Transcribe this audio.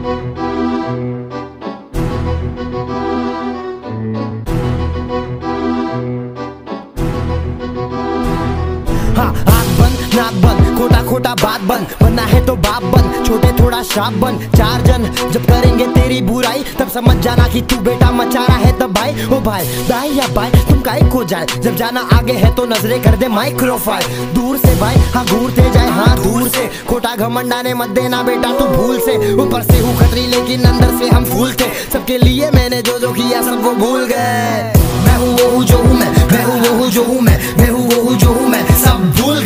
हाँ, आँख बंद नाक बंद, खोटा खोटा बात बंद, बनना है तो बाप बन, छोटे थोड़ा शाप बन। चार जन जब करेंगे तेरी बुराई तब समझ जाना कि तू बेटा मचा रहा है तब भाई। ओ भाई दाई या भाई तुम काहे को जाए, जब जाना आगे है तो नजरे कर दे माइक्रोफाइल। दूर से भाई हाँ घूरते जाए हाँ दूर से, खोटा घमंड आने मत देना बेटा तू भूल से। ऊपर से हूँ खतरी लेकिन अंदर से हम फूल थे, सबके लिए मैंने जो जो किया सब वो भूल गए। मैं हूँ वो हूँ जो हूँ मैं हूँ वो हूँ जो हूँ मैं हूँ वो हूँ जो हूँ मैं, सब भूल